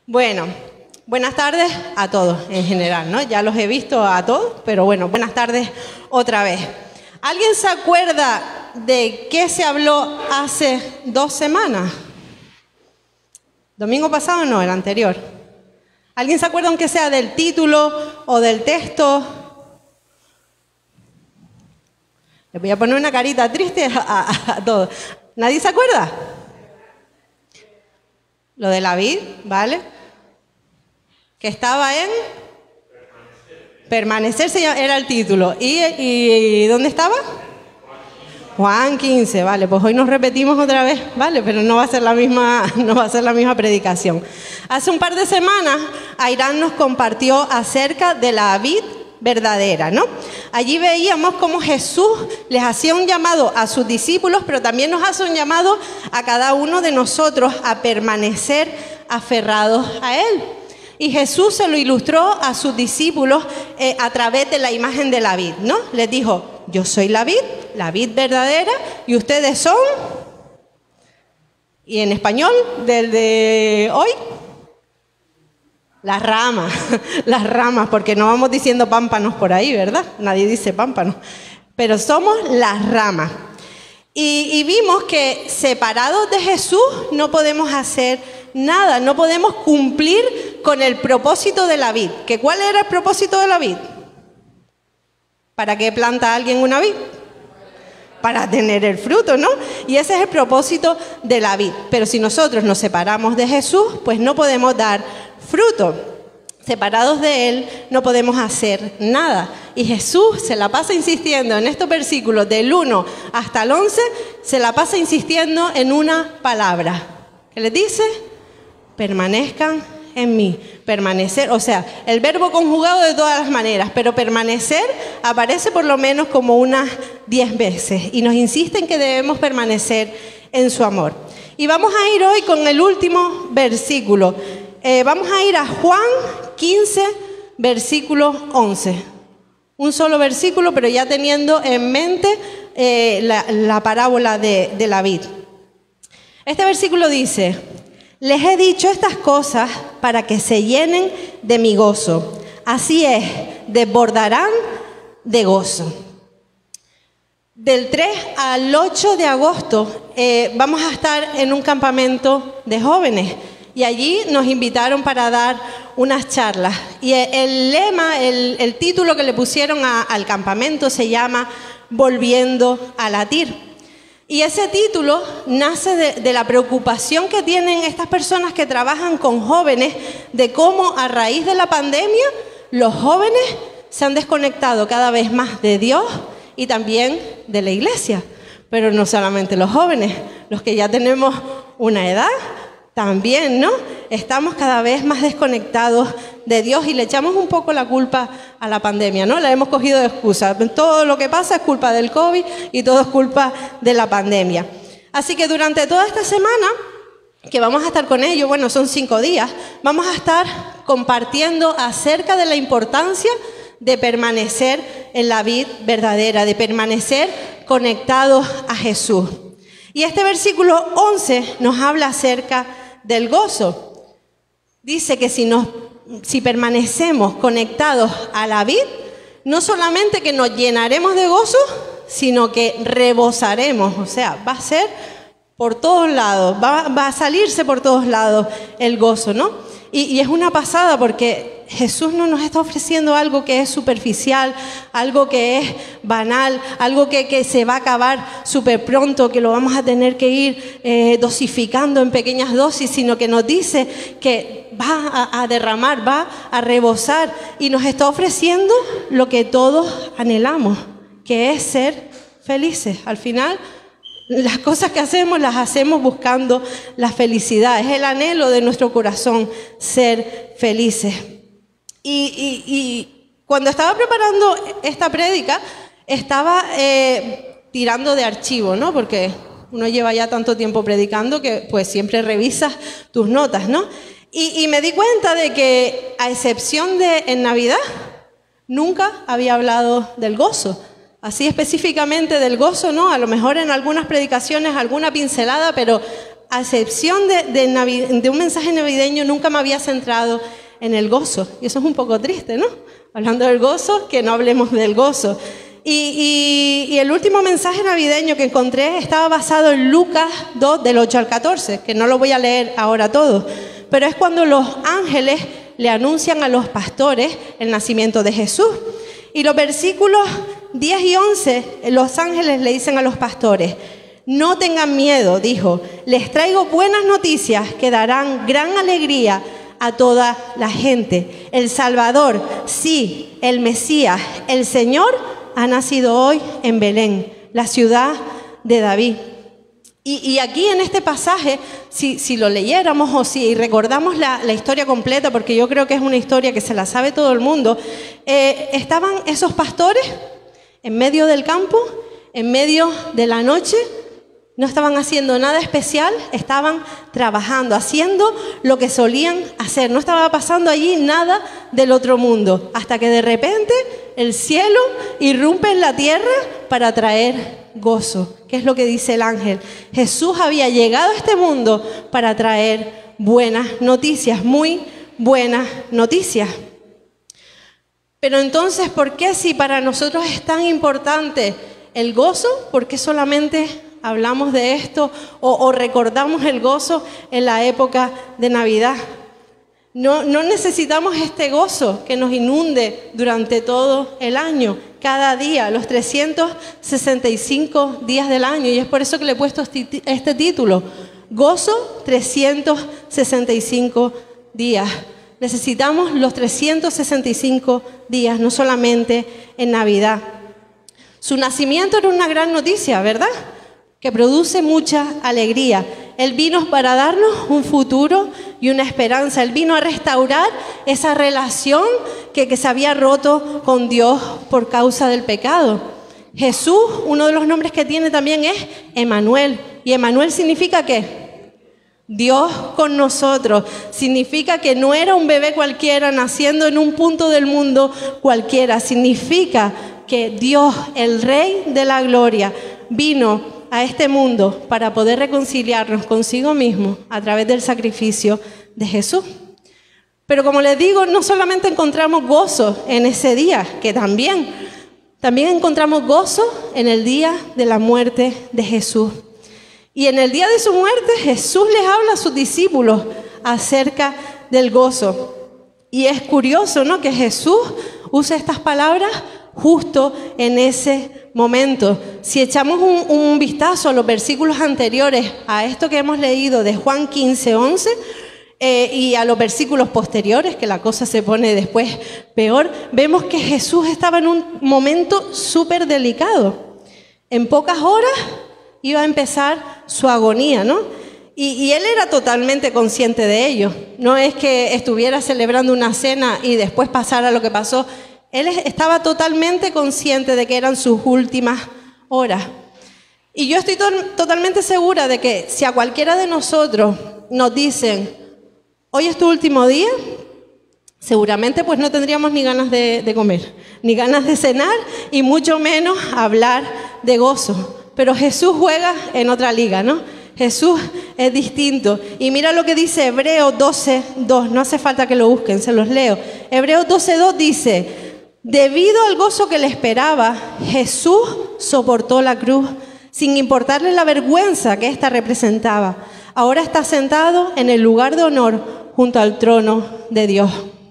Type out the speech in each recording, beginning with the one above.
Bueno, buenas tardes a todos en general, ¿no? Ya los he visto a todos, pero bueno, buenas tardes otra vez. ¿Alguien se acuerda de qué se habló hace 2 semanas? ¿Domingo pasado? No, el anterior. ¿Alguien se acuerda aunque sea del título o del texto? Les voy a poner una carita triste a todos. ¿Nadie se acuerda? Lo de la vid, ¿vale? Que estaba en... Permanecer era el título. ¿Y dónde estaba? Juan 15, vale, pues hoy nos repetimos otra vez, vale, pero no va a ser la misma predicación. Hace un par de semanas, Airán nos compartió acerca de la vid verdadera, ¿no? Allí veíamos cómo Jesús les hacía un llamado a sus discípulos, pero también nos hace un llamado a cada uno de nosotros a permanecer aferrados a Él. Y Jesús se lo ilustró a sus discípulos a través de la imagen de la vid, ¿no? Les dijo, yo soy la vid verdadera, y ustedes son, y en español, del de hoy, las ramas, porque no vamos diciendo pámpanos por ahí, ¿verdad? Nadie dice pámpanos, pero somos las ramas. Y vimos que separados de Jesús no podemos hacer nada, no podemos cumplir con el propósito de la vid. ¿Que cuál era el propósito de la vid? ¿Para qué planta alguien una vid? Para tener el fruto, ¿no? Y ese es el propósito de la vid. Pero si nosotros nos separamos de Jesús, pues no podemos dar fruto. Separados de Él no podemos hacer nada. Y Jesús se la pasa insistiendo en estos versículos del 1 hasta el 11, se la pasa insistiendo en una palabra. ¿Qué les dice? Permanezcan en mí. Permanecer, o sea, el verbo conjugado de todas las maneras, pero permanecer aparece por lo menos como unas 10 veces y nos insiste en que debemos permanecer en su amor. Y vamos a ir hoy con el último versículo. Vamos a ir a Juan 15, versículo 11. Un solo versículo, pero ya teniendo en mente la parábola de la vid. Este versículo dice: les he dicho estas cosas para que se llenen de mi gozo. Así es, desbordarán de gozo. Del 3 al 8 de agosto vamos a estar en un campamento de jóvenes. Y allí nos invitaron para dar unas charlas. Y el lema, el título que le pusieron al campamento se llama Volviendo a latir. Y ese título nace de la preocupación que tienen estas personas que trabajan con jóvenes, de cómo a raíz de la pandemia los jóvenes se han desconectado cada vez más de Dios y también de la iglesia. Pero no solamente los jóvenes, los que ya tenemos una edad, también, ¿no? Estamos cada vez más desconectados de Dios y le echamos un poco la culpa a la pandemia, ¿no? La hemos cogido de excusa. Todo lo que pasa es culpa del COVID y todo es culpa de la pandemia. Así que durante toda esta semana, que vamos a estar con ellos, bueno, son 5 días, vamos a estar compartiendo acerca de la importancia de permanecer en la vid verdadera, de permanecer conectados a Jesús. Y este versículo 11 nos habla acerca del gozo. Dice que si permanecemos conectados a la vid, no solamente que nos llenaremos de gozo, sino que rebosaremos. O sea, va a ser por todos lados, va a salirse por todos lados el gozo, ¿no? Y es una pasada porque Jesús no nos está ofreciendo algo que es superficial, algo que es banal, algo que se va a acabar súper pronto, que lo vamos a tener que ir dosificando en pequeñas dosis, sino que nos dice que va a derramar, va a rebosar y nos está ofreciendo lo que todos anhelamos, que es ser felices. Al final, las cosas que hacemos las hacemos buscando la felicidad. Es el anhelo de nuestro corazón ser felices. Y cuando estaba preparando esta prédica, estaba tirando de archivo, ¿no? Porque uno lleva ya tanto tiempo predicando que pues siempre revisas tus notas, ¿no? Y me di cuenta de que, a excepción de en Navidad, nunca había hablado del gozo. Así específicamente del gozo, ¿no? A lo mejor en algunas predicaciones alguna pincelada, pero a excepción de un mensaje navideño, nunca me había centrado en el gozo. Y eso es un poco triste, ¿no? Hablando del gozo, que no hablemos del gozo. Y el último mensaje navideño que encontré estaba basado en Lucas 2, del 8 al 14, que no lo voy a leer ahora todo, pero es cuando los ángeles le anuncian a los pastores el nacimiento de Jesús. Y los versículos 10 y 11, los ángeles le dicen a los pastores: no tengan miedo, dijo, les traigo buenas noticias que darán gran alegría a toda la gente. El Salvador, sí, el Mesías, el Señor, ha nacido hoy en Belén, la ciudad de David. Y aquí en este pasaje, si lo leyéramos o si recordamos la historia completa, porque yo creo que es una historia que se la sabe todo el mundo, estaban esos pastores en medio del campo, en medio de la noche. No estaban haciendo nada especial, estaban trabajando, haciendo lo que solían hacer. No estaba pasando allí nada del otro mundo, hasta que de repente el cielo irrumpe en la tierra para traer gozo. ¿Qué es lo que dice el ángel? Jesús había llegado a este mundo para traer buenas noticias, muy buenas noticias. Pero entonces, ¿por qué si para nosotros es tan importante el gozo? ¿Por qué solamente hablamos de esto o recordamos el gozo en la época de Navidad? No necesitamos este gozo que nos inunde durante todo el año, cada día, los 365 días del año. Y es por eso que le he puesto este título, Gozo 365 días. Necesitamos los 365 días, no solamente en Navidad. Su nacimiento era una gran noticia, ¿verdad?, que produce mucha alegría. Él vino para darnos un futuro y una esperanza. Él vino a restaurar esa relación que se había roto con Dios por causa del pecado. Jesús, uno de los nombres que tiene también es Emmanuel. ¿Y Emmanuel significa qué? Dios con nosotros. Significa que no era un bebé cualquiera naciendo en un punto del mundo cualquiera. Significa que Dios, el Rey de la Gloria, vino a este mundo para poder reconciliarnos consigo mismo a través del sacrificio de Jesús. Pero como les digo, no solamente encontramos gozo en ese día, que también encontramos gozo en el día de la muerte de Jesús. Y en el día de su muerte, Jesús les habla a sus discípulos acerca del gozo. Y es curioso, ¿no?, que Jesús use estas palabras justo en ese momento. Si echamos un vistazo a los versículos anteriores a esto que hemos leído de Juan 15, 11 y a los versículos posteriores, que la cosa se pone después peor, vemos que Jesús estaba en un momento súper delicado. En pocas horas iba a empezar su agonía, ¿no? Y él era totalmente consciente de ello. No es que estuviera celebrando una cena y después pasara lo que pasó. Él estaba totalmente consciente de que eran sus últimas horas. Y yo estoy totalmente segura de que si a cualquiera de nosotros nos dicen, hoy es tu último día, seguramente pues no tendríamos ni ganas de comer, ni ganas de cenar, y mucho menos hablar de gozo. Pero Jesús juega en otra liga, ¿no? Jesús es distinto. Y mira lo que dice Hebreos 12:2. No hace falta que lo busquen, se los leo. Hebreos 12:2 dice: debido al gozo que le esperaba, Jesús soportó la cruz, sin importarle la vergüenza que ésta representaba. Ahora está sentado en el lugar de honor junto al trono de Dios.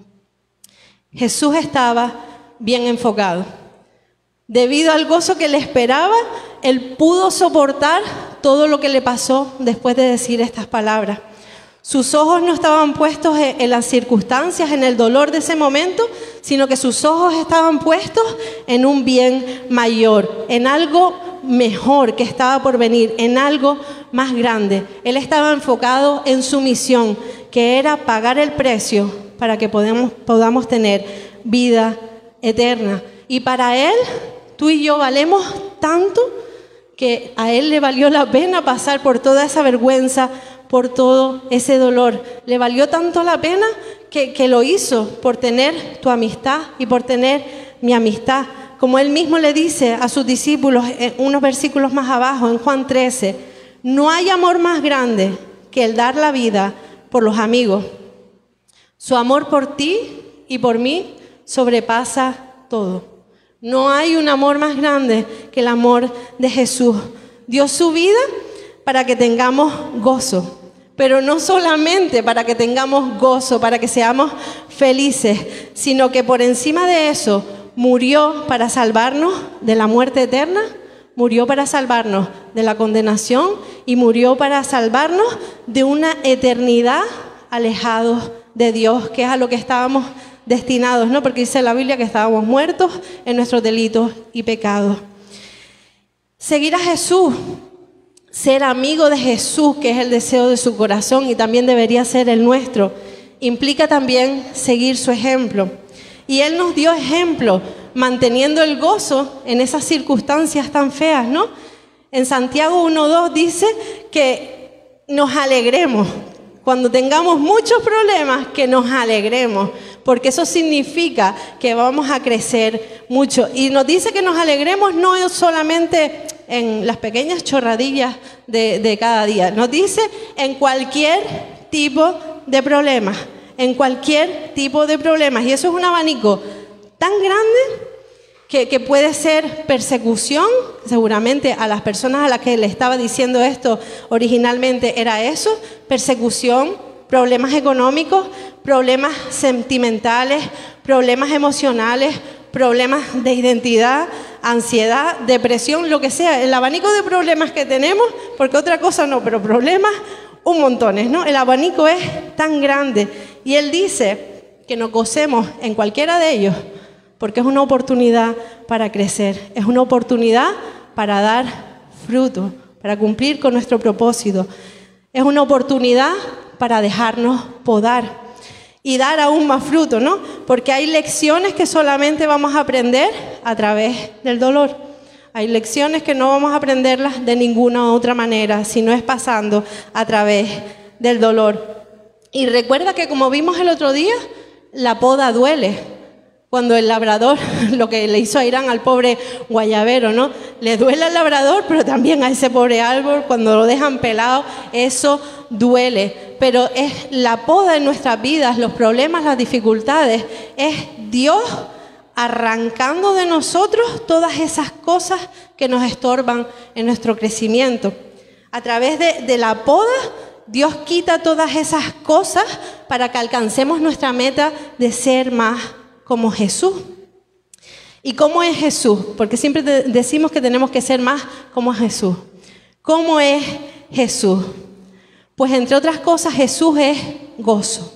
Jesús estaba bien enfocado. Debido al gozo que le esperaba, él pudo soportar todo lo que le pasó después de decir estas palabras. Sus ojos no estaban puestos en las circunstancias, en el dolor de ese momento, sino que sus ojos estaban puestos en un bien mayor, en algo mejor que estaba por venir, en algo más grande. Él estaba enfocado en su misión, que era pagar el precio para que podamos tener vida eterna. Y para Él, tú y yo valemos tanto que a Él le valió la pena pasar por toda esa vergüenza, por todo ese dolor. Le valió tanto la pena que lo hizo por tener tu amistad y por tener mi amistad. Como Él mismo le dice a sus discípulos en unos versículos más abajo, en Juan 13, No hay amor más grande que el dar la vida por los amigos. Su amor por ti y por mí sobrepasa todo. No hay un amor más grande que el amor de Jesús. Dio su vida para que tengamos gozo, pero no solamente para que tengamos gozo, para que seamos felices, sino que por encima de eso murió para salvarnos de la muerte eterna, murió para salvarnos de la condenación y murió para salvarnos de una eternidad alejados de Dios, que es a lo que estábamos destinados, ¿no? Porque dice la Biblia que estábamos muertos en nuestros delitos y pecados. Seguir a Jesús, ser amigo de Jesús, que es el deseo de su corazón y también debería ser el nuestro, implica también seguir su ejemplo. Y Él nos dio ejemplo, manteniendo el gozo en esas circunstancias tan feas, ¿no? En Santiago 1:2 dice que nos alegremos. Cuando tengamos muchos problemas, que nos alegremos, porque eso significa que vamos a crecer mucho. Y nos dice que nos alegremos no solamente en las pequeñas chorradillas de cada día, nos dice en cualquier tipo de problemas, en cualquier tipo de problemas. Y eso es un abanico tan grande que puede ser persecución, seguramente a las personas a las que le estaba diciendo esto originalmente era eso, persecución, problemas económicos, problemas sentimentales, problemas emocionales, problemas de identidad, ansiedad, depresión, lo que sea, el abanico de problemas que tenemos, porque otra cosa no, pero problemas un montones, ¿no? El abanico es tan grande y Él dice que nos gocemos en cualquiera de ellos, porque es una oportunidad para crecer, es una oportunidad para dar fruto, para cumplir con nuestro propósito, es una oportunidad para dejarnos podar y dar aún más fruto, ¿no? Porque hay lecciones que solamente vamos a aprender a través del dolor. Hay lecciones que no vamos a aprenderlas de ninguna otra manera, si no es pasando a través del dolor. Y recuerda que como vimos el otro día, la poda duele. Cuando el labrador, lo que le hizo a Irán al pobre guayabero, ¿no? Le duele al labrador, pero también a ese pobre árbol, cuando lo dejan pelado, eso duele. Pero es la poda en nuestras vidas, los problemas, las dificultades, es Dios arrancando de nosotros todas esas cosas que nos estorban en nuestro crecimiento. A través de la poda, Dios quita todas esas cosas para que alcancemos nuestra meta de ser más como Jesús. ¿Y cómo es Jesús? Porque siempre decimos que tenemos que ser más como Jesús. ¿Cómo es Jesús? Pues entre otras cosas, Jesús es gozo.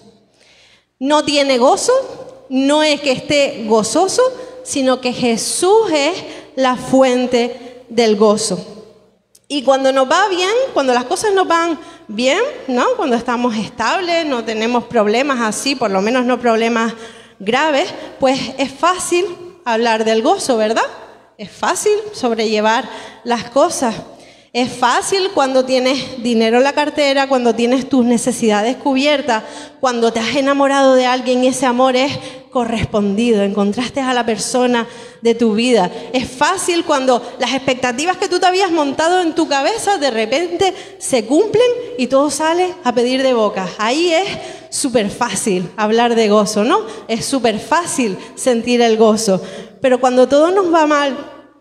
No tiene gozo, no es que esté gozoso, sino que Jesús es la fuente del gozo. Y cuando nos va bien, cuando las cosas nos van bien, ¿no? Cuando estamos estables, no tenemos problemas así, por lo menos no problemas graves, pues es fácil hablar del gozo, ¿verdad? Es fácil sobrellevar las cosas. Es fácil cuando tienes dinero en la cartera, cuando tienes tus necesidades cubiertas, cuando te has enamorado de alguien y ese amor es correspondido, encontraste a la persona de tu vida. Es fácil cuando las expectativas que tú te habías montado en tu cabeza de repente se cumplen y todo sale a pedir de boca. Ahí es súper fácil hablar de gozo, ¿no? Es súper fácil sentir el gozo. Pero cuando todo nos va mal,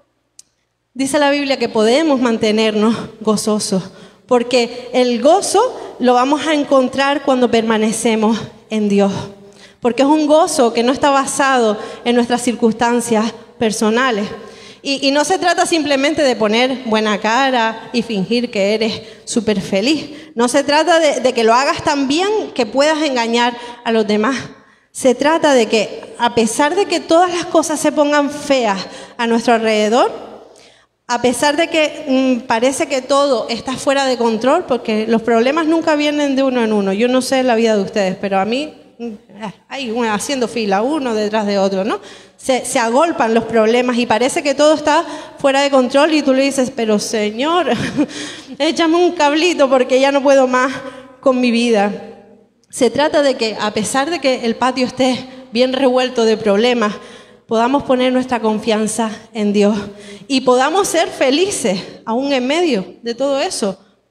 dice la Biblia que podemos mantenernos gozosos, porque el gozo lo vamos a encontrar cuando permanecemos en Dios. Porque es un gozo que no está basado en nuestras circunstancias personales. Y no se trata simplemente de poner buena cara y fingir que eres súper feliz. No se trata de que lo hagas tan bien que puedas engañar a los demás. Se trata de que, a pesar de que todas las cosas se pongan feas a nuestro alrededor, a pesar de que parece que todo está fuera de control, porque los problemas nunca vienen de uno en uno. Yo no sé la vida de ustedes, pero a mí hay haciendo fila, uno detrás de otro, ¿no? Se agolpan los problemas y parece que todo está fuera de control y tú le dices, pero Señor, échame un cablito porque ya no puedo más con mi vida. Se trata de que, a pesar de que el patio esté bien revuelto de problemas, podamos poner nuestra confianza en Dios y podamos ser felices aún en medio de todo eso,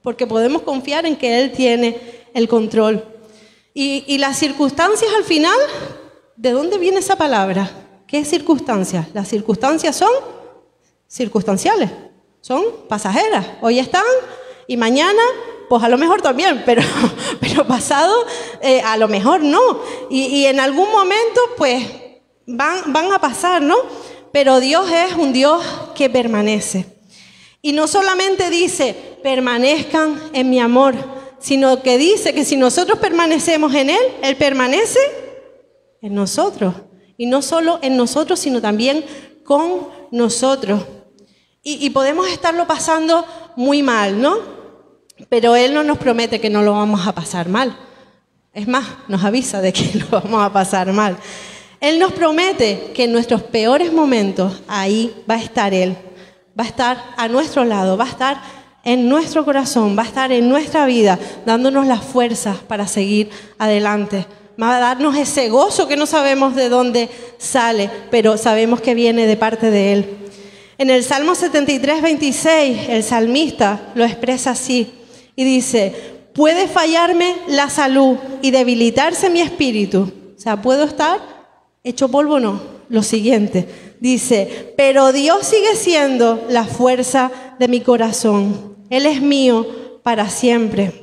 porque podemos confiar en que Él tiene el control. Y las circunstancias al final, ¿de dónde viene esa palabra? ¿Qué circunstancias? Las circunstancias son circunstanciales, son pasajeras. Hoy están y mañana, pues a lo mejor también, pero pasado a lo mejor no. Y en algún momento, pues van a pasar, ¿no? Pero Dios es un Dios que permanece. Y no solamente dice, permanezcan en mi amor, sino que dice que si nosotros permanecemos en Él, Él permanece en nosotros. Y no solo en nosotros, sino también con nosotros. Y podemos estarlo pasando muy mal, ¿no? Pero Él no nos promete que no lo vamos a pasar mal. Es más, nos avisa de que lo vamos a pasar mal. Él nos promete que en nuestros peores momentos, ahí va a estar Él. Va a estar a nuestro lado, va a estar en nuestro corazón, va a estar en nuestra vida, dándonos las fuerzas para seguir adelante. Va a darnos ese gozo que no sabemos de dónde sale, pero sabemos que viene de parte de Él. En el Salmo 73, 26, el salmista lo expresa así y dice, puede fallarme la salud y debilitarse mi espíritu. O sea, ¿puedo estar hecho polvo o no? Lo siguiente, dice, pero Dios sigue siendo la fuerza de mi corazón. Él es mío para siempre.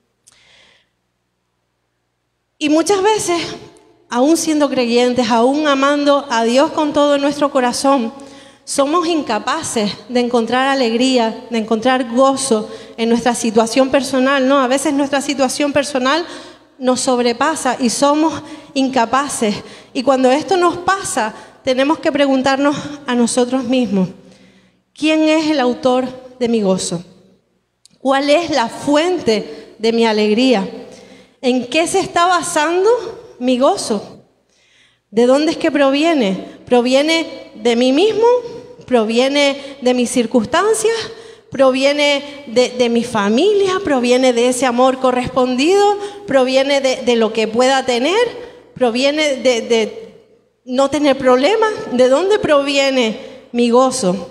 Y muchas veces, aún siendo creyentes, aún amando a Dios con todo nuestro corazón, somos incapaces de encontrar alegría, de encontrar gozo en nuestra situación personal, ¿no? A veces nuestra situación personal nos sobrepasa y somos incapaces. Y cuando esto nos pasa, tenemos que preguntarnos a nosotros mismos, ¿quién es el autor de mi gozo? ¿Cuál es la fuente de mi alegría? ¿En qué se está basando mi gozo? ¿De dónde es que proviene? ¿Proviene de mí mismo? ¿Proviene de mis circunstancias? ¿Proviene de mi familia? ¿Proviene de ese amor correspondido? ¿Proviene de lo que pueda tener? ¿Proviene de no tener problemas? ¿De dónde proviene mi gozo?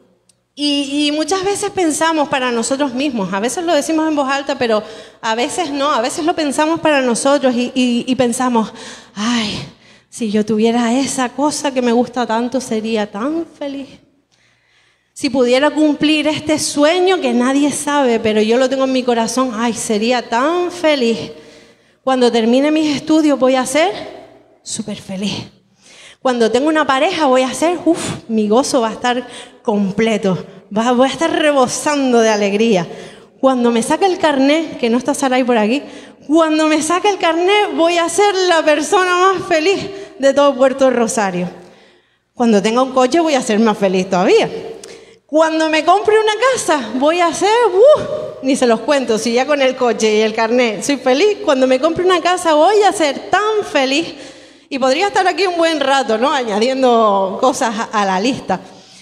Y muchas veces pensamos para nosotros mismos, a veces lo decimos en voz alta, pero a veces no, a veces lo pensamos para nosotros y pensamos, ay, si yo tuviera esa cosa que me gusta tanto, sería tan feliz. Si pudiera cumplir este sueño que nadie sabe, pero yo lo tengo en mi corazón, ay, sería tan feliz. Cuando termine mis estudios voy a ser súper feliz. Cuando tengo una pareja voy a ser, mi gozo va a estar completo. Voy a estar rebosando de alegría. Cuando me saque el carnet, que no está Saray por aquí, cuando me saque el carnet voy a ser la persona más feliz de todo Puerto Rosario. Cuando tenga un coche voy a ser más feliz todavía. Cuando me compre una casa voy a ser, ni se los cuento, si ya con el coche y el carnet soy feliz, cuando me compre una casa voy a ser tan feliz. Y podría estar aquí un buen rato, ¿no? Añadiendo cosas a la lista.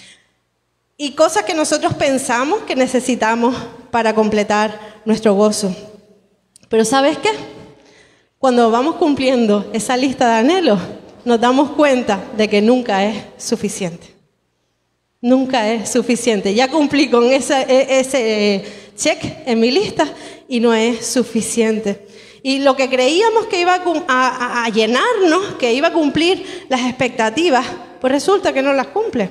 Y cosas que nosotros pensamos que necesitamos para completar nuestro gozo. Pero ¿sabes qué? Cuando vamos cumpliendo esa lista de anhelos, nos damos cuenta de que nunca es suficiente. Nunca es suficiente. Ya cumplí con ese check en mi lista y no es suficiente. Y lo que creíamos que iba a llenarnos, que iba a cumplir las expectativas, pues resulta que no las cumple.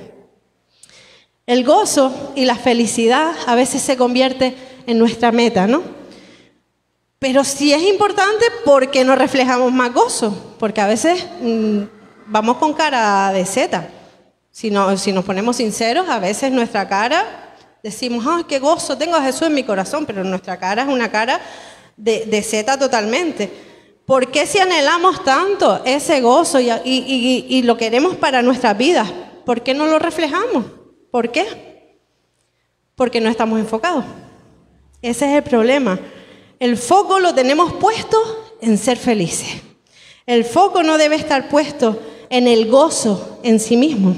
El gozo y la felicidad a veces se convierte en nuestra meta, ¿no? Pero sí es importante porque no reflejamos más gozo, porque a veces vamos con cara de seta. Si nos ponemos sinceros, a veces nuestra cara, decimos, ¡ay, qué gozo! Tengo a Jesús en mi corazón, pero nuestra cara es una cara de seta totalmente. ¿Por qué si anhelamos tanto ese gozo y lo queremos para nuestras vidas? ¿Por qué no lo reflejamos? ¿Por qué? Porque no estamos enfocados. Ese es el problema. El foco lo tenemos puesto en ser felices. El foco no debe estar puesto en el gozo en sí mismo.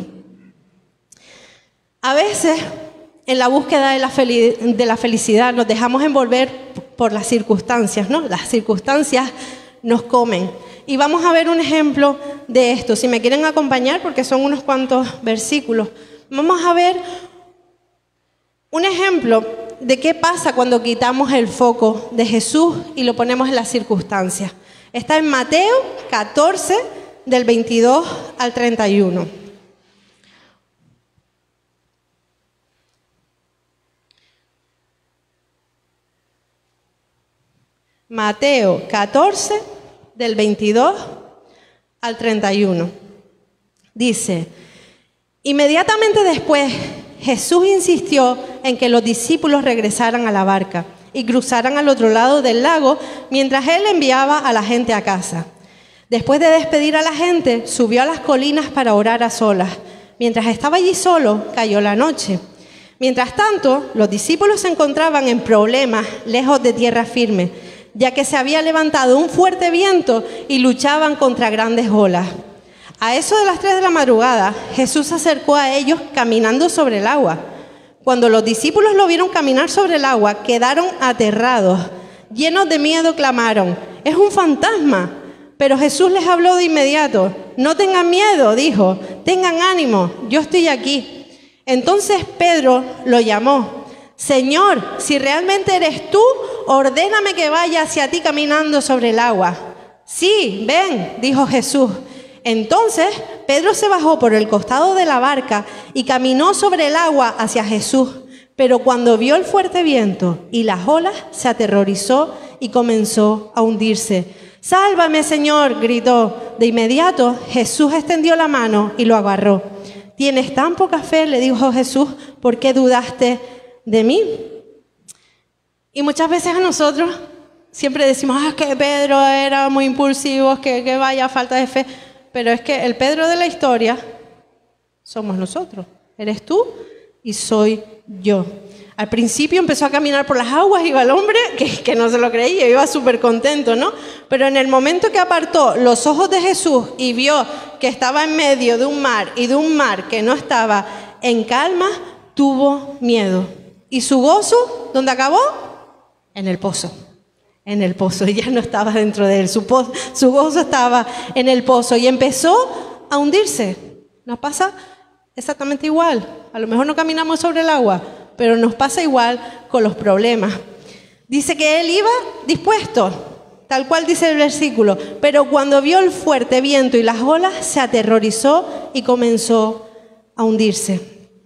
A veces, en la búsqueda de la felicidad, nos dejamos envolver por las circunstancias, ¿no? Las circunstancias nos comen. Y vamos a ver un ejemplo de esto. Si me quieren acompañar, porque son unos cuantos versículos, vamos a ver un ejemplo de qué pasa cuando quitamos el foco de Jesús y lo ponemos en las circunstancias. Está en Mateo 14, del 22 al 31. Mateo 14, del 22 al 31. Dice: inmediatamente después, Jesús insistió en que los discípulos regresaran a la barca y cruzaran al otro lado del lago mientras él enviaba a la gente a casa. Después de despedir a la gente, subió a las colinas para orar a solas. Mientras estaba allí solo, cayó la noche. Mientras tanto, los discípulos se encontraban en problemas lejos de tierra firme, ya que se había levantado un fuerte viento y luchaban contra grandes olas. A eso de las 3 de la madrugada, Jesús se acercó a ellos caminando sobre el agua. Cuando los discípulos lo vieron caminar sobre el agua, quedaron aterrados. Llenos de miedo, clamaron: «¡Es un fantasma!». Pero Jesús les habló de inmediato. «No tengan miedo», dijo, «tengan ánimo, yo estoy aquí». Entonces Pedro lo llamó: «Señor, si realmente eres tú, ordéname que vaya hacia ti caminando sobre el agua». «Sí, ven», dijo Jesús. Entonces Pedro se bajó por el costado de la barca y caminó sobre el agua hacia Jesús. Pero cuando vio el fuerte viento y las olas, se aterrorizó y comenzó a hundirse. «¡Sálvame, Señor!», gritó. De inmediato Jesús extendió la mano y lo agarró. «¿Tienes tan poca fe?», le dijo Jesús, «¿por qué dudaste de mí?». Y muchas veces a nosotros siempre decimos: «Ah, que Pedro era muy impulsivo, que vaya falta de fe». Pero es que el Pedro de la historia somos nosotros. Eres tú y soy yo. Al principio empezó a caminar por las aguas, iba el hombre que no se lo creía, iba súper contento, ¿no? Pero en el momento que apartó los ojos de Jesús y vio que estaba en medio de un mar y de un mar que no estaba en calma, tuvo miedo. ¿Y su gozo dónde acabó? En el pozo. En el pozo, y ya no estaba dentro de él, su gozo estaba en el pozo y empezó a hundirse. Nos pasa exactamente igual. A lo mejor no caminamos sobre el agua, pero nos pasa igual con los problemas. Dice que él iba dispuesto, tal cual dice el versículo, pero cuando vio el fuerte viento y las olas, se aterrorizó y comenzó a hundirse.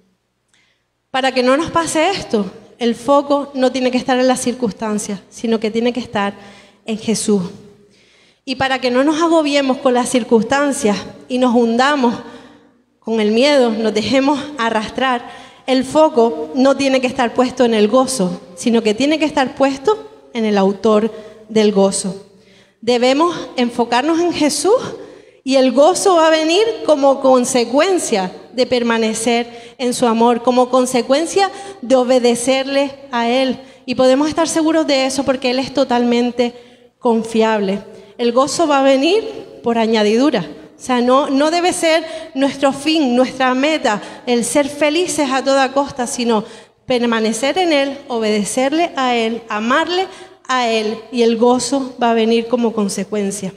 Para que no nos pase esto, el foco no tiene que estar en las circunstancias, sino que tiene que estar en Jesús. Y para que no nos agobiemos con las circunstancias y nos hundamos con el miedo, nos dejemos arrastrar, el foco no tiene que estar puesto en el gozo, sino que tiene que estar puesto en el autor del gozo. Debemos enfocarnos en Jesús y el gozo va a venir como consecuencia de permanecer en su amor, como consecuencia de obedecerle a Él. Y podemos estar seguros de eso porque Él es totalmente confiable. El gozo va a venir por añadidura. O sea, no debe ser nuestro fin, nuestra meta, el ser felices a toda costa, sino permanecer en Él, obedecerle a Él, amarle a Él, y el gozo va a venir como consecuencia.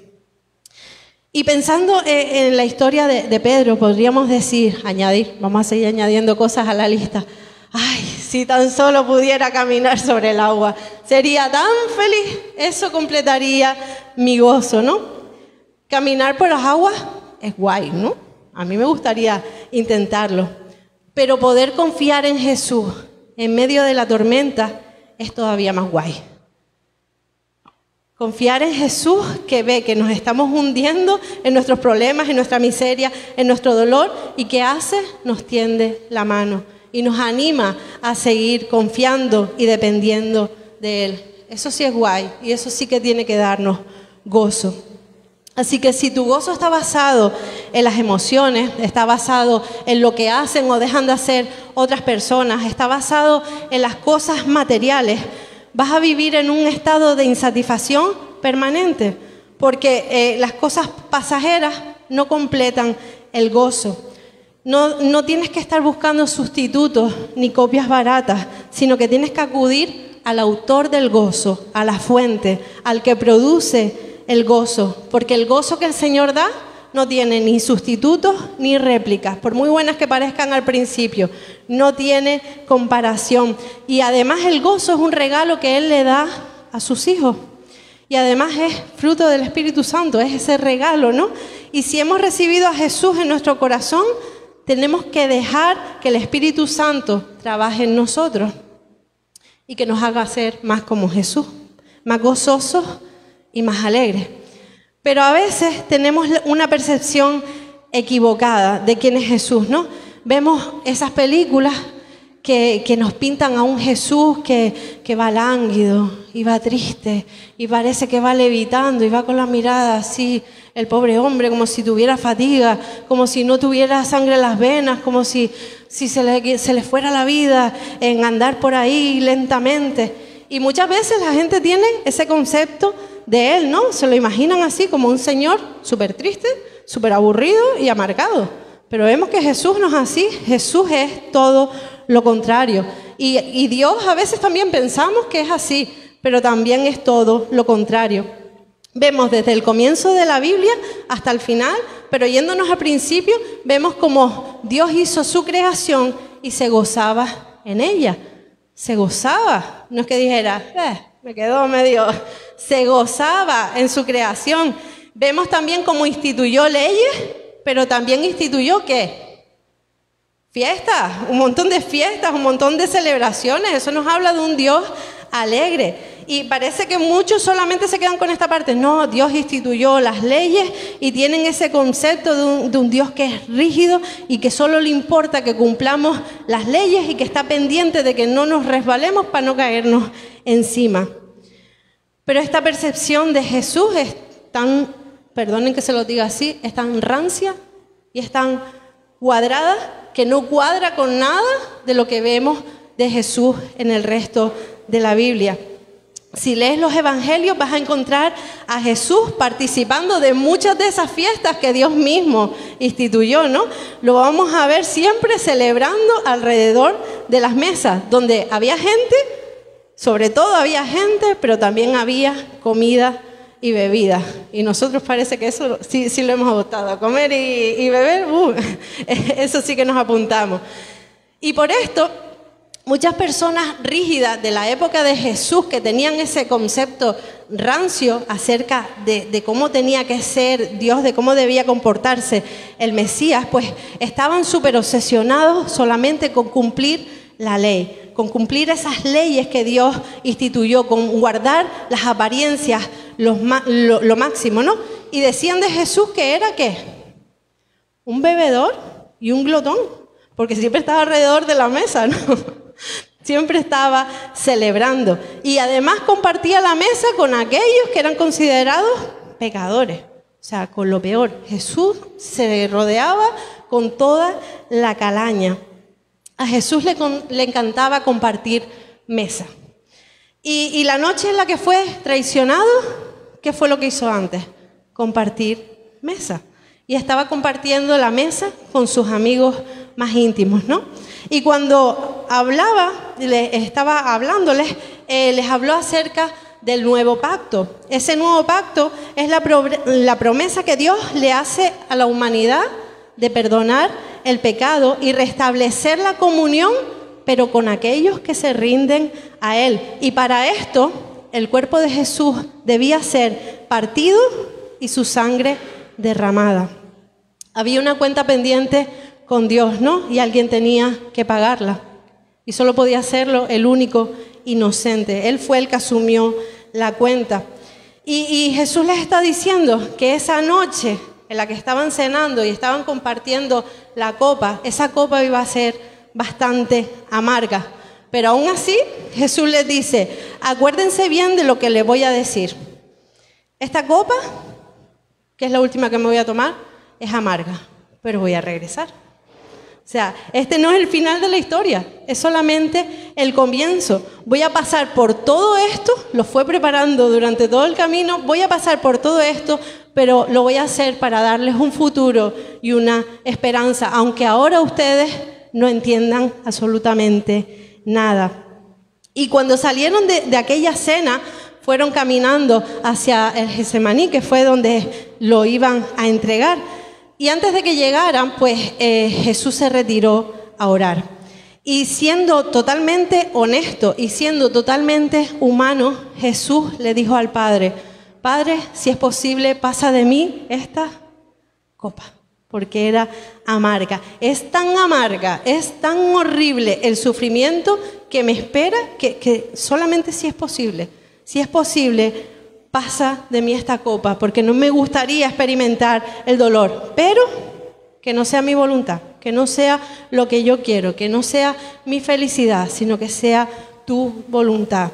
Y pensando en la historia de Pedro, podríamos añadir, vamos a seguir añadiendo cosas a la lista. Ay, si tan solo pudiera caminar sobre el agua, sería tan feliz, eso completaría mi gozo, ¿no? Caminar por las aguas es guay, ¿no? A mí me gustaría intentarlo, pero poder confiar en Jesús en medio de la tormenta es todavía más guay. Confiar en Jesús, que ve que nos estamos hundiendo en nuestros problemas, en nuestra miseria, en nuestro dolor, y que hace, nos tiende la mano y nos anima a seguir confiando y dependiendo de Él. Eso sí es guay y eso sí que tiene que darnos gozo. Así que si tu gozo está basado en las emociones, está basado en lo que hacen o dejan de hacer otras personas, está basado en las cosas materiales, vas a vivir en un estado de insatisfacción permanente, porque las cosas pasajeras no completan el gozo. No tienes que estar buscando sustitutos ni copias baratas, sino que tienes que acudir al autor del gozo, a la fuente, al que produce el gozo, porque el gozo que el Señor da no tiene ni sustitutos ni réplicas, por muy buenas que parezcan al principio, no tiene comparación. Y además el gozo es un regalo que Él le da a sus hijos. Y además es fruto del Espíritu Santo, es ese regalo, ¿no? Y si hemos recibido a Jesús en nuestro corazón, tenemos que dejar que el Espíritu Santo trabaje en nosotros y que nos haga ser más como Jesús, más gozosos y más alegres. Pero a veces tenemos una percepción equivocada de quién es Jesús, ¿no? Vemos esas películas que nos pintan a un Jesús que va lánguido y va triste y parece que va levitando y va con la mirada así, el pobre hombre, como si tuviera fatiga, como si no tuviera sangre en las venas, como si se le fuera la vida en andar por ahí lentamente. Y muchas veces la gente tiene ese concepto de Él, ¿no? Se lo imaginan así, como un señor súper triste, súper aburrido y amargado. Pero vemos que Jesús no es así, Jesús es todo lo contrario. Y Dios a veces también pensamos que es así, pero también es todo lo contrario. Vemos desde el comienzo de la Biblia hasta el final, pero yéndonos al principio, vemos cómo Dios hizo su creación y se gozaba en ella. Se gozaba, no es que dijera, me quedó medio... Se gozaba en su creación. Vemos también cómo instituyó leyes, pero también instituyó, ¿qué? Fiestas, un montón de fiestas, un montón de celebraciones. Eso nos habla de un Dios alegre. Y parece que muchos solamente se quedan con esta parte. No, Dios instituyó las leyes y tienen ese concepto de un Dios que es rígido y que solo le importa que cumplamos las leyes y que está pendiente de que no nos resbalemos para no caernos encima. Pero esta percepción de Jesús es tan, perdonen que se lo diga así, es tan rancia y es tan cuadrada que no cuadra con nada de lo que vemos de Jesús en el resto de la Biblia. Si lees los evangelios vas a encontrar a Jesús participando de muchas de esas fiestas que Dios mismo instituyó, ¿no? Lo vamos a ver siempre celebrando alrededor de las mesas, donde había gente, sobre todo había gente, pero también había comida y bebida. Y nosotros parece que eso sí lo hemos adoptado, a comer y beber, eso sí que nos apuntamos. Y por esto, muchas personas rígidas de la época de Jesús que tenían ese concepto rancio acerca de cómo tenía que ser Dios, de cómo debía comportarse el Mesías, pues estaban súper obsesionados solamente con cumplir la ley, con cumplir esas leyes que Dios instituyó, con guardar las apariencias lo máximo, ¿no? Y decían de Jesús que era, ¿qué? Un bebedor y un glotón, porque siempre estaba alrededor de la mesa, ¿no? Siempre estaba celebrando. Y además compartía la mesa con aquellos que eran considerados pecadores, o sea, con lo peor. Jesús se rodeaba con toda la calaña. A Jesús le encantaba compartir mesa. Y la noche en la que fue traicionado, ¿qué fue lo que hizo antes? Compartir mesa. Y estaba compartiendo la mesa con sus amigos más íntimos, ¿no? Y cuando estaba hablándoles, les habló acerca del nuevo pacto. Ese nuevo pacto es la promesa que Dios le hace a la humanidad de perdonar el pecado y restablecer la comunión, pero con aquellos que se rinden a Él. Y para esto, el cuerpo de Jesús debía ser partido y su sangre derramada. Había una cuenta pendiente con Dios, ¿no? Y alguien tenía que pagarla. Y solo podía hacerlo el único inocente. Él fue el que asumió la cuenta. Y Jesús les está diciendo que esa noche en la que estaban cenando y estaban compartiendo la copa, esa copa iba a ser bastante amarga. Pero aún así, Jesús les dice, acuérdense bien de lo que les voy a decir. Esta copa, que es la última que me voy a tomar, es amarga, pero voy a regresar. O sea, este no es el final de la historia, es solamente el comienzo. Voy a pasar por todo esto, lo fue preparando durante todo el camino, voy a pasar por todo esto, pero lo voy a hacer para darles un futuro y una esperanza, aunque ahora ustedes no entiendan absolutamente nada. Y cuando salieron de aquella cena, fueron caminando hacia el Getsemaní, que fue donde lo iban a entregar. Y antes de que llegaran, pues Jesús se retiró a orar. Y siendo totalmente honesto y siendo totalmente humano, Jesús le dijo al Padre, Padre, si es posible, pasa de mí esta copa, porque era amarga. Es tan amarga, es tan horrible el sufrimiento que me espera que solamente si es posible, pasa de mí esta copa, porque no me gustaría experimentar el dolor, pero que no sea mi voluntad, que no sea lo que yo quiero, que no sea mi felicidad, sino que sea tu voluntad.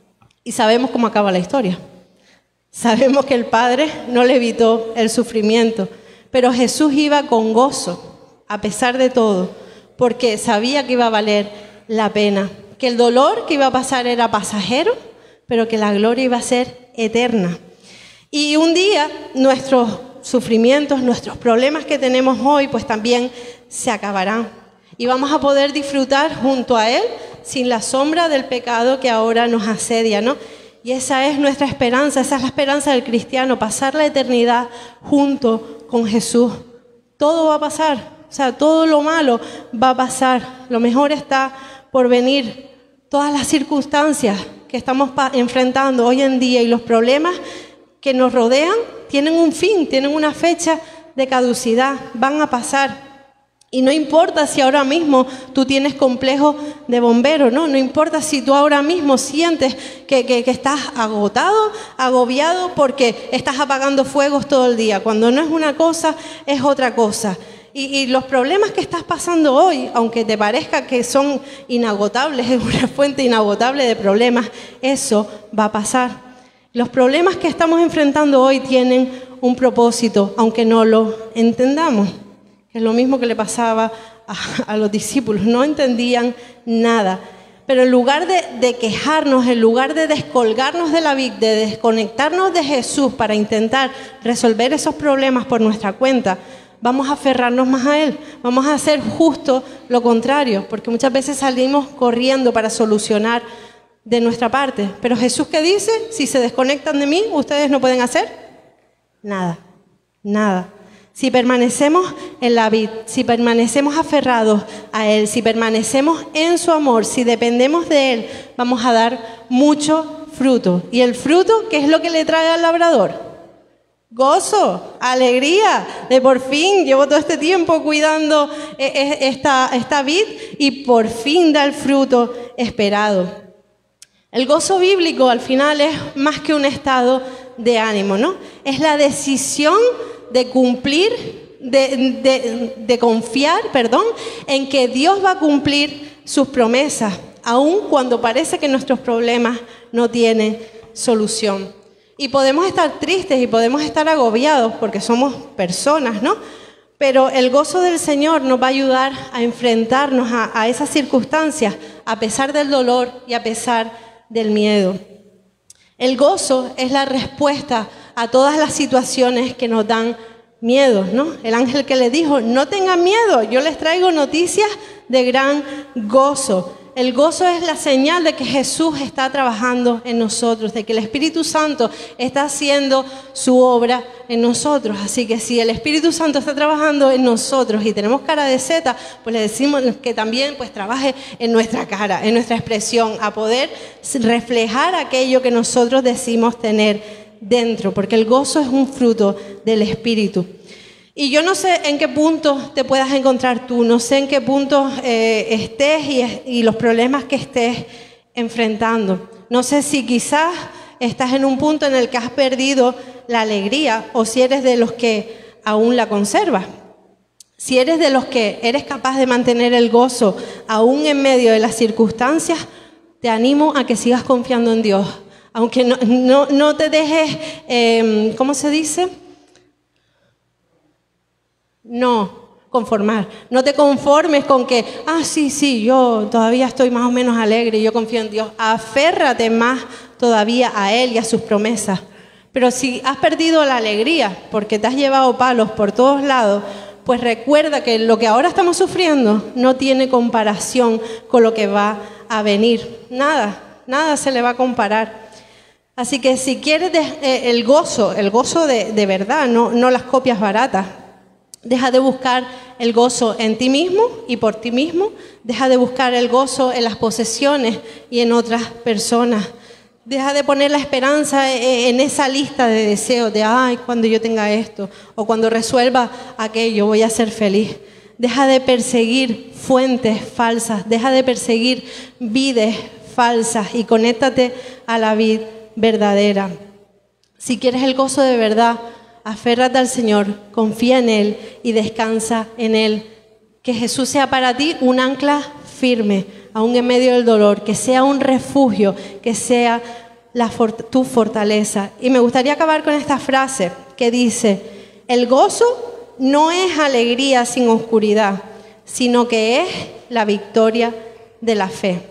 Y sabemos cómo acaba la historia. Sabemos que el Padre no le evitó el sufrimiento, pero Jesús iba con gozo, a pesar de todo, porque sabía que iba a valer la pena, que el dolor que iba a pasar era pasajero, pero que la gloria iba a ser eterna. Y un día nuestros sufrimientos, nuestros problemas que tenemos hoy, pues también se acabarán. Y vamos a poder disfrutar junto a Él sin la sombra del pecado que ahora nos asedia, ¿no? Y esa es nuestra esperanza, esa es la esperanza del cristiano, pasar la eternidad junto con Jesús. Todo va a pasar, o sea, todo lo malo va a pasar. Lo mejor está por venir. Todas las circunstancias que estamos enfrentando hoy en día y los problemas que nos rodean tienen un fin, tienen una fecha de caducidad, van a pasar. Y no importa si ahora mismo tú tienes complejo de bombero, no importa si tú ahora mismo sientes que estás agotado, agobiado porque estás apagando fuegos todo el día. Cuando no es una cosa, es otra cosa. Y los problemas que estás pasando hoy, aunque te parezca que son inagotables, es una fuente inagotable de problemas, eso va a pasar. Los problemas que estamos enfrentando hoy tienen un propósito, aunque no lo entendamos. Es lo mismo que le pasaba a los discípulos, no entendían nada. Pero en lugar de quejarnos, en lugar de descolgarnos de la vid, de desconectarnos de Jesús para intentar resolver esos problemas por nuestra cuenta, vamos a aferrarnos más a Él, vamos a hacer justo lo contrario, porque muchas veces salimos corriendo para solucionar de nuestra parte. Pero Jesús, ¿qué dice? Si se desconectan de mí, ¿ustedes no pueden hacer? Nada. Si permanecemos en la vid, si permanecemos aferrados a Él, si permanecemos en su amor, si dependemos de Él, vamos a dar mucho fruto. ¿Y el fruto qué es lo que le trae al labrador? Gozo, alegría, de por fin llevo todo este tiempo cuidando esta vid y por fin da el fruto esperado. El gozo bíblico al final es más que un estado de ánimo, ¿no? Es la decisión de cumplir, de confiar, en que Dios va a cumplir sus promesas, aun cuando parece que nuestros problemas no tienen solución. Y podemos estar tristes y podemos estar agobiados porque somos personas, ¿no? Pero el gozo del Señor nos va a ayudar a enfrentarnos a esas circunstancias a pesar del dolor y a pesar del miedo. El gozo es la respuesta a todas las situaciones que nos dan miedo, ¿no? El ángel que le dijo, no tengan miedo, yo les traigo noticias de gran gozo. El gozo es la señal de que Jesús está trabajando en nosotros, de que el Espíritu Santo está haciendo su obra en nosotros. Así que si el Espíritu Santo está trabajando en nosotros y tenemos cara de seta, pues le decimos que también pues trabaje en nuestra cara, en nuestra expresión, a poder reflejar aquello que nosotros decimos tener dentro, porque el gozo es un fruto del Espíritu. Y yo no sé en qué punto te puedas encontrar tú, no sé en qué punto estés y los problemas que estés enfrentando. No sé si quizás estás en un punto en el que has perdido la alegría o si eres de los que aún la conservas. Si eres de los que eres capaz de mantener el gozo aún en medio de las circunstancias, te animo a que sigas confiando en Dios. Aunque no te dejes, ¿cómo se dice? No conformar. No te conformes con que, sí, yo todavía estoy más o menos alegre y yo confío en Dios. Aférrate más todavía a Él y a sus promesas. Pero si has perdido la alegría porque te has llevado palos por todos lados, pues recuerda que lo que ahora estamos sufriendo no tiene comparación con lo que va a venir. Nada se le va a comparar. Así que si quieres el gozo de verdad, no las copias baratas, Deja de buscar el gozo en ti mismo y por ti mismo. Deja de buscar el gozo en las posesiones y en otras personas. Deja de poner la esperanza en esa lista de deseos de, ay, cuando yo tenga esto o cuando resuelva aquello voy a ser feliz. Deja de perseguir fuentes falsas. Deja de perseguir vides falsas y conéctate a la vid verdadera. Si quieres el gozo de verdad, aférrate al Señor, confía en Él y descansa en Él. Que Jesús sea para ti un ancla firme, aún en medio del dolor, que sea un refugio, que sea tu fortaleza. Y me gustaría acabar con esta frase que dice, el gozo no es alegría sin oscuridad, sino que es la victoria de la fe.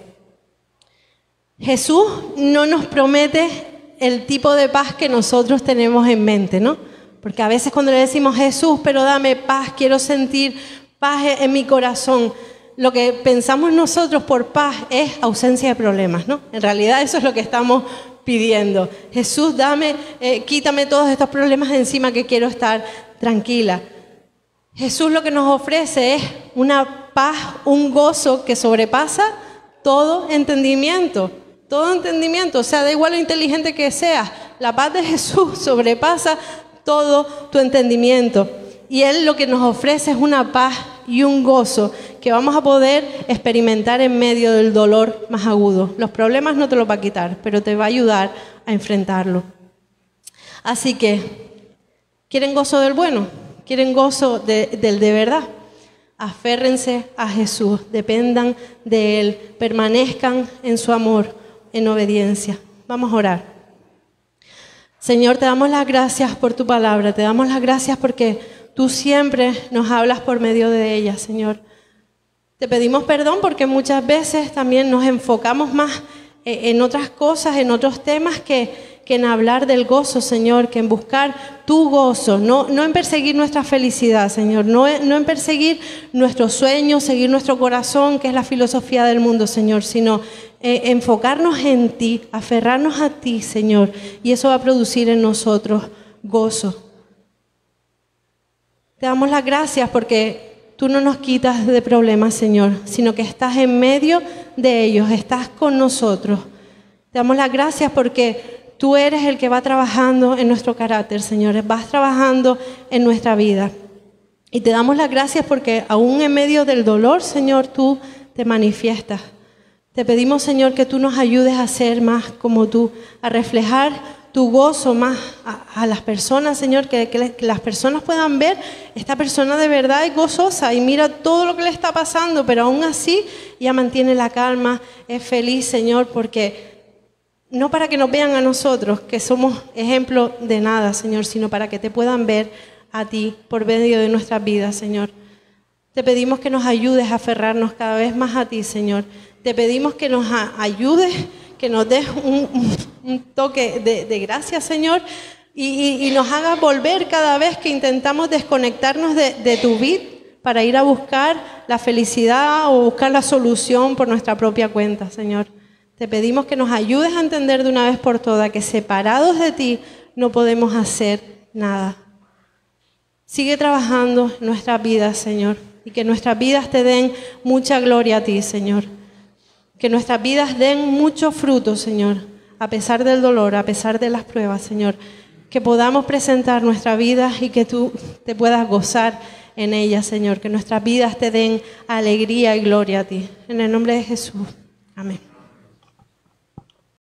Jesús no nos promete el tipo de paz que nosotros tenemos en mente, ¿no? Porque a veces cuando le decimos, Jesús, pero dame paz, quiero sentir paz en mi corazón, lo que pensamos nosotros por paz es ausencia de problemas, ¿no? En realidad eso es lo que estamos pidiendo. Jesús, quítame todos estos problemas de encima que quiero estar tranquila. Jesús lo que nos ofrece es una paz, un gozo que sobrepasa todo entendimiento. Todo entendimiento, o sea, da igual lo inteligente que seas, la paz de Jesús sobrepasa todo tu entendimiento. Y Él lo que nos ofrece es una paz y un gozo que vamos a poder experimentar en medio del dolor más agudo. Los problemas no te los va a quitar, pero te va a ayudar a enfrentarlo. Así que, ¿quieren gozo del bueno? ¿Quieren gozo del de verdad? Aférrense a Jesús, dependan de Él, permanezcan en su amor, en obediencia. Vamos a orar. Señor, te damos las gracias por tu palabra, te damos las gracias porque tú siempre nos hablas por medio de ella, Señor. Te pedimos perdón porque muchas veces también nos enfocamos más en otras cosas, en otros temas que en hablar del gozo, Señor, que en buscar tu gozo, no en perseguir nuestra felicidad, Señor, no en perseguir nuestros sueños, seguir nuestro corazón, que es la filosofía del mundo, Señor, sino enfocarnos en ti, aferrarnos a ti, Señor, y eso va a producir en nosotros gozo. Te damos las gracias porque tú no nos quitas de problemas, Señor, sino que estás en medio de ellos, estás con nosotros. Te damos las gracias porque tú eres el que va trabajando en nuestro carácter, Señor, vas trabajando en nuestra vida. Y te damos las gracias porque aún en medio del dolor, Señor, tú te manifiestas. Te pedimos, Señor, que tú nos ayudes a ser más como tú, a reflejar tu gozo más a las personas, Señor, que las personas puedan ver, esta persona de verdad es gozosa y mira todo lo que le está pasando, pero aún así ella mantiene la calma, es feliz, Señor, porque no para que nos vean a nosotros, que somos ejemplo de nada, Señor, sino para que te puedan ver a ti por medio de nuestras vidas, Señor. Te pedimos que nos ayudes a aferrarnos cada vez más a ti, Señor. Te pedimos que nos ayudes, que nos des un toque de gracia, Señor, y nos hagas volver cada vez que intentamos desconectarnos de tu vid para ir a buscar la felicidad o buscar la solución por nuestra propia cuenta, Señor. Te pedimos que nos ayudes a entender de una vez por todas que separados de ti no podemos hacer nada. Sigue trabajando en nuestras vidas, Señor, y que nuestras vidas te den mucha gloria a ti, Señor. Que nuestras vidas den mucho fruto, Señor, a pesar del dolor, a pesar de las pruebas, Señor. Que podamos presentar nuestra vida y que tú te puedas gozar en ella, Señor. Que nuestras vidas te den alegría y gloria a ti. En el nombre de Jesús. Amén.